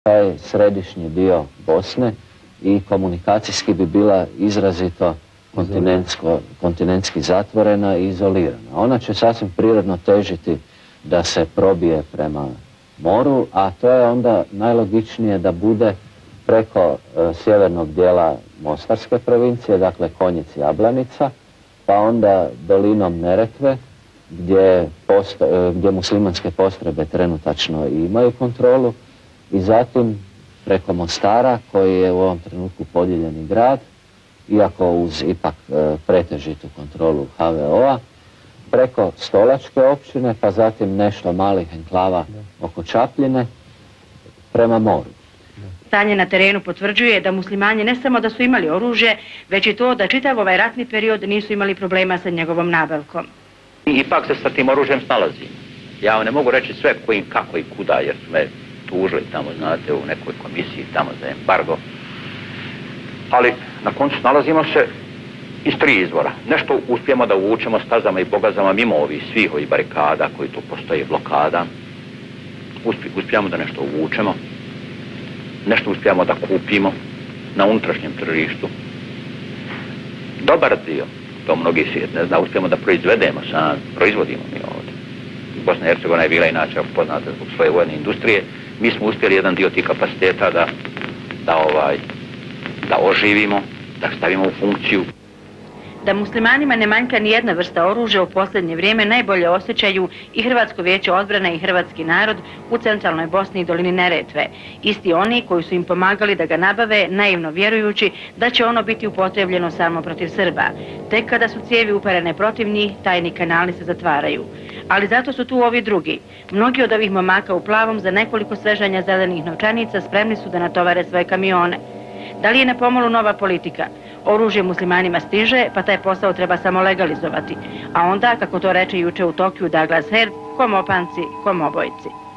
taj središnji dio Bosne i komunikacijski bi bila izrazito kontinentski zatvorena i izolirana. Ona će sasvim prirodno težiti da se probije prema moru, a to je onda najlogičnije da bude preko sjevernog dijela Mostarske provincije, dakle Konjic i Jablanica, pa onda dolinom Neretve, gdje muslimanske postrojbe trenutačno imaju kontrolu, i zatim preko Mostara, koji je u ovom trenutku podijeljeni grad, iako uz ipak pretežitu kontrolu HVO-a, preko Stolačke općine, pa zatim nešto malih enklava oko Čapljine, prema moru. Stanje na terenu potvrđuje da muslimani ne samo da su imali oružje, već i to da čitav ovaj ratni period nisu imali problema sa njegovom nabavkom. Ipak se sa tim oružjem snalazi. Ja ne mogu reći sve kojim, kako i kuda, jer su me tužili tamo, znate, u nekoj komisiji tamo za embargo. Ali na koncu nalazimo se iz 3 izvora. Nešto uspijemo da uvučemo stazama i bogazama mimo ovih svih ovih barikada koji tu postoje, blokada. Uspijemo da nešto uvučemo. Nešto uspijemo da kupimo na unutrašnjem tržištu. Dobar dio, to mnogi svijet ne zna, uspijemo da proizvedemo, proizvodimo mi ovdje. Bosna i Hercegovina je bila inače poznata zbog svoje vojne industrije. Mi smo uspjeli jedan dio tih kapaciteta da oživimo, da stavimo u funkciju. Da muslimanima ne manjka ni jedna vrsta oružja u posljednje vrijeme najbolje osjećaju i Hrvatsko vijeće odbrane i hrvatski narod u centralnoj Bosni i dolini Neretve. Isti oni koji su im pomagali da ga nabave, naivno vjerujući da će ono biti upotrebljeno samo protiv Srba. Tek kada su cijevi uperene protiv njih, tajni kanali se zatvaraju. Ali zato su tu ovi drugi. Mnogi od ovih momaka u plavom za nekoliko svežanja zelenih novčanica spremni su da natovare svoje kamione. Da li je na pomolu nova politika? Oružje muslimanima stiže, pa taj posao treba samo legalizovati. A onda, kako to reče juče u Tokiju Douglas Herb, kom opanci, kom obojci.